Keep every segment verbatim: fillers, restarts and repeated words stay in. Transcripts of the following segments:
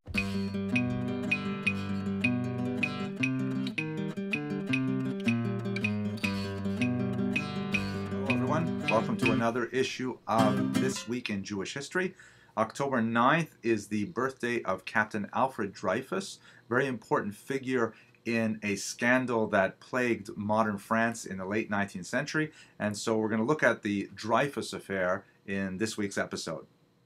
Everyone, welcome to another issue of This Week in Jewish History. October ninth is the birthday of Captain Alfred Dreyfus, very important figure in a scandal that plagued modern France in the late nineteenth century, and so we're going to look at the Dreyfus Affair in this week's episode.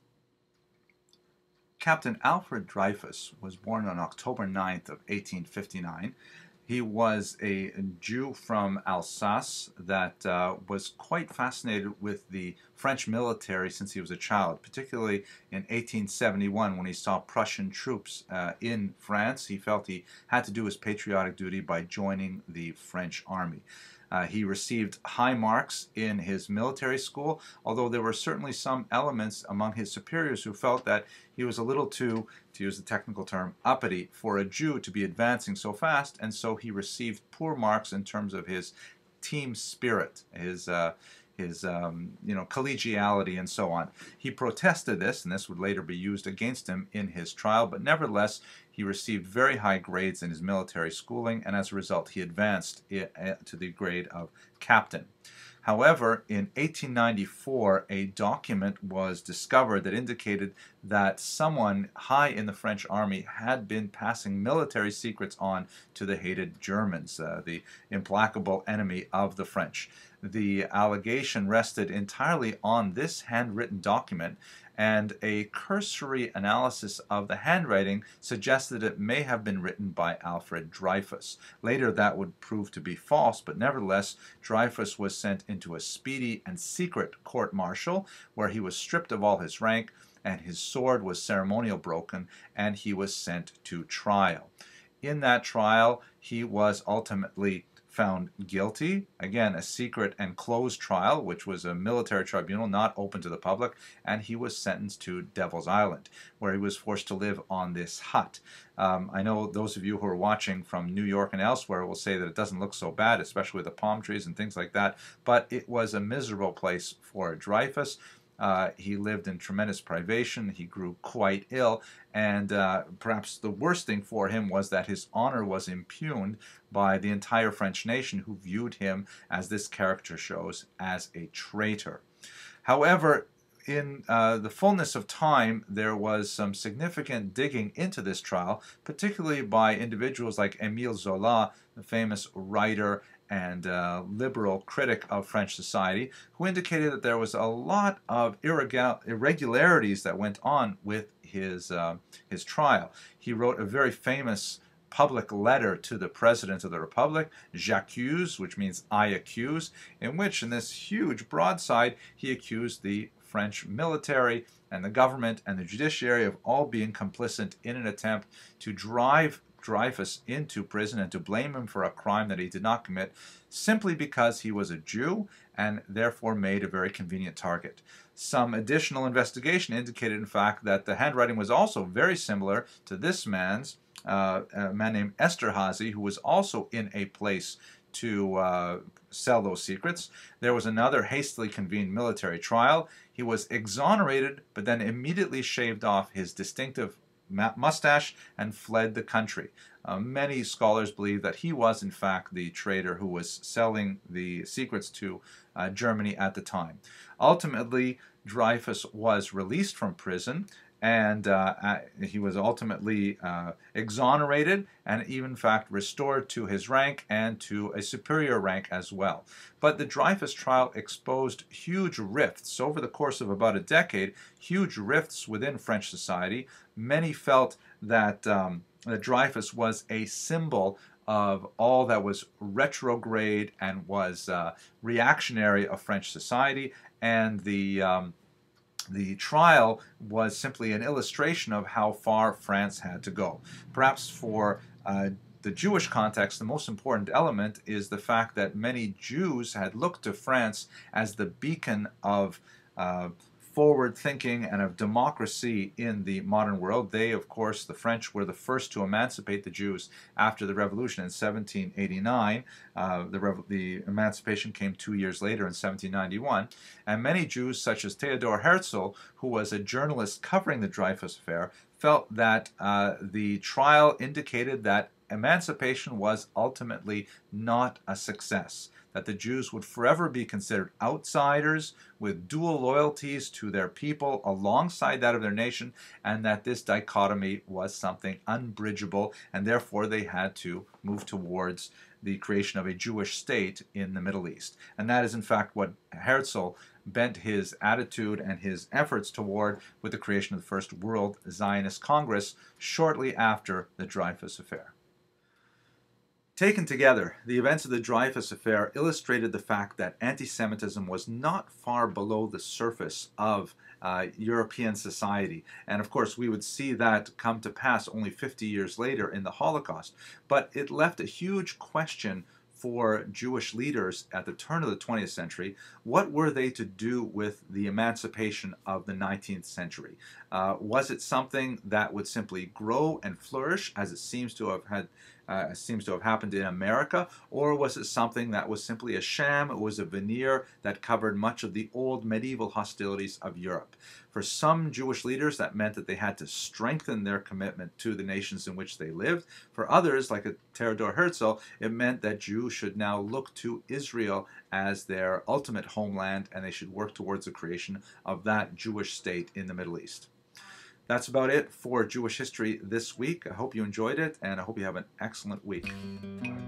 Captain Alfred Dreyfus was born on October ninth of eighteen fifty-nine. He was a Jew from Alsace that uh, was quite fascinated with the French military since he was a child, particularly in eighteen seventy-one when he saw Prussian troops uh, in France. He felt he had to do his patriotic duty by joining the French army. Uh, he received high marks in his military school, although there were certainly some elements among his superiors who felt that he was a little too, to use the technical term, uppity for a Jew to be advancing so fast, and so he received poor marks in terms of his team spirit, his uh, his um, you know, collegiality and so on. He protested this, and this would later be used against him in his trial, but nevertheless he received very high grades in his military schooling, and as a result he advanced to the grade of captain. However, in eighteen ninety-four, a document was discovered that indicated that someone high in the French army had been passing military secrets on to the hated Germans, uh, the implacable enemy of the French. The allegation rested entirely on this handwritten document, and a cursory analysis of the handwriting suggested it may have been written by Alfred Dreyfus. Later that would prove to be false, but nevertheless Dreyfus was sent into a speedy and secret court-martial where he was stripped of all his rank and his sword was ceremonial broken, and he was sent to trial. In that trial he was ultimately found guilty. Again, a secret and closed trial, which was a military tribunal not open to the public, and he was sentenced to Devil's Island, where he was forced to live on this hut. Um, I know those of you who are watching from New York and elsewhere will say that it doesn't look so bad, especially with the palm trees and things like that, but it was a miserable place for Dreyfus. Uh, he lived in tremendous privation, he grew quite ill, and uh, perhaps the worst thing for him was that his honor was impugned by the entire French nation, who viewed him, as this character shows, as a traitor. However, in uh, the fullness of time, there was some significant digging into this trial, particularly by individuals like Emile Zola, the famous writer and uh, liberal critic of French society, who indicated that there was a lot of irregularities that went on with his, uh, his trial. He wrote a very famous public letter to the President of the Republic, J'accuse, which means I accuse, in which, in this huge broadside, he accused the French military and the government and the judiciary of all being complicit in an attempt to drive Dreyfus into prison and to blame him for a crime that he did not commit, simply because he was a Jew and therefore made a very convenient target. Some additional investigation indicated, in fact, that the handwriting was also very similar to this man's, uh, a man named Esterhazy, who was also in a place to uh, sell those secrets. There was another hastily convened military trial. He was exonerated, but then immediately shaved off his distinctive mustache and fled the country. Uh, many scholars believe that he was in fact the traitor who was selling the secrets to uh, Germany at the time. Ultimately, Dreyfus was released from prison, and uh, he was ultimately uh, exonerated and even in fact restored to his rank and to a superior rank as well. But the Dreyfus trial exposed huge rifts over the course of about a decade, huge rifts within French society. Many felt that, um, that Dreyfus was a symbol of all that was retrograde and was uh, reactionary of French society, and the um, The trial was simply an illustration of how far France had to go. Perhaps for uh, the Jewish context, the most important element is the fact that many Jews had looked to France as the beacon of uh, forward thinking and of democracy in the modern world. They, of course, the French, were the first to emancipate the Jews after the Revolution in seventeen eighty-nine. Uh, the, Revo the emancipation came two years later in seventeen ninety-one. And many Jews, such as Theodor Herzl, who was a journalist covering the Dreyfus Affair, felt that uh, the trial indicated that emancipation was ultimately not a success, that the Jews would forever be considered outsiders with dual loyalties to their people alongside that of their nation, and that this dichotomy was something unbridgeable, and therefore they had to move towards the creation of a Jewish state in the Middle East. And that is in fact what Herzl bent his attitude and his efforts toward with the creation of the First World Zionist Congress shortly after the Dreyfus Affair. Taken together, the events of the Dreyfus Affair illustrated the fact that anti-Semitism was not far below the surface of uh, European society. And of course, we would see that come to pass only fifty years later in the Holocaust. But it left a huge question for Jewish leaders at the turn of the twentieth century. What were they to do with the emancipation of the nineteenth century? Uh, was it something that would simply grow and flourish, as it seems to have had, uh, seems to have happened in America, or was it something that was simply a sham? It was a veneer that covered much of the old medieval hostilities of Europe. For some Jewish leaders, that meant that they had to strengthen their commitment to the nations in which they lived. For others, like Theodor Herzl, it meant that Jews should now look to Israel as their ultimate homeland, and they should work towards the creation of that Jewish state in the Middle East. That's about it for Jewish history this week. I hope you enjoyed it, and I hope you have an excellent week.